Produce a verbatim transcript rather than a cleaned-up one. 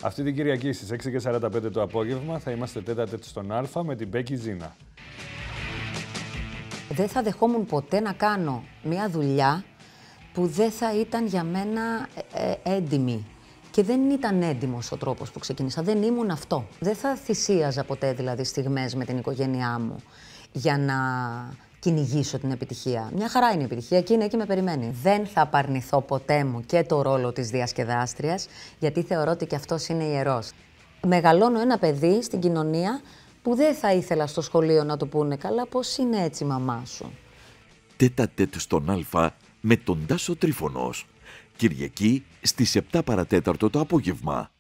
Αυτή την Κυριακή στις έξι και σαράντα πέντε το απόγευμα θα είμαστε τέτα-τέτ στον Α με την Μπέκη Ζήνα. Δεν θα δεχόμουν ποτέ να κάνω μια δουλειά που δεν θα ήταν για μένα ε, έντιμη. Και δεν ήταν έντιμος ο τρόπος που ξεκίνησα. Δεν ήμουν αυτό. Δεν θα θυσίαζα ποτέ δηλαδή στιγμές με την οικογένειά μου για να κυνηγήσω την επιτυχία. Μια χαρά είναι η επιτυχία και είναι εκεί με περιμένει. Δεν θα απαρνηθώ ποτέ μου και το ρόλο της διασκεδάστριας, γιατί θεωρώ ότι και αυτός είναι ιερός. Μεγαλώνω ένα παιδί στην κοινωνία που δεν θα ήθελα στο σχολείο να του πούνε «Καλά, πώς είναι έτσι η μαμά σου». Τέτα-τέτ στον Α με τον Τάσο Τρίφωνος. Κυριακή στις επτά παρατέταρτο το απόγευμα.